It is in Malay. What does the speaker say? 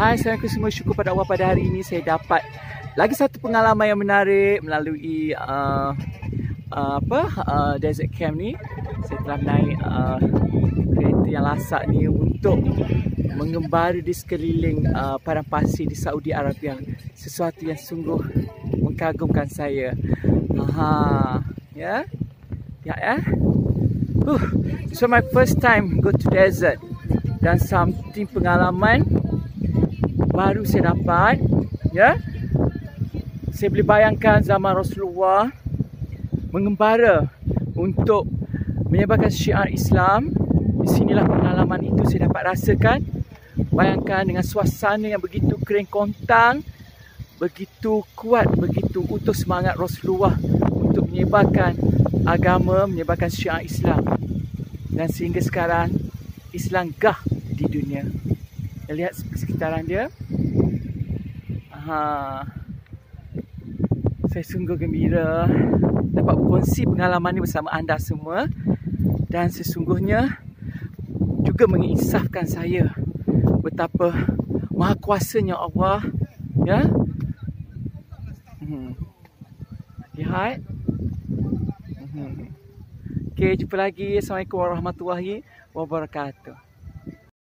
Hai, assalamualaikum semua. Syukur pada Allah pada hari ini saya dapat lagi satu pengalaman yang menarik melalui desert camp ni. Saya telah naik kereta yang lasak ni untuk mengembara di sekeliling padang pasir di Saudi Arabia. Sesuatu yang sungguh mengagumkan saya. So my first time go to desert dan something pengalaman baru saya dapat, Saya boleh bayangkan zaman Rasulullah mengembara untuk menyebarkan syiar Islam. Di sinilah pengalaman itu saya dapat rasakan. Bayangkan dengan suasana yang begitu kering kontang, begitu kuat, begitu utuh semangat Rasulullah untuk menyebarkan agama, menyebarkan syiar Islam. Dan sehingga sekarang Islam gah di dunia. Lihat sekitaran dia. Saya sungguh gembira dapat berkongsi pengalaman ini bersama anda semua. Dan sesungguhnya juga menginsafkan saya betapa maha kuasanya Allah. Lihat. Okey, jumpa lagi. Assalamualaikum warahmatullahi wabarakatuh.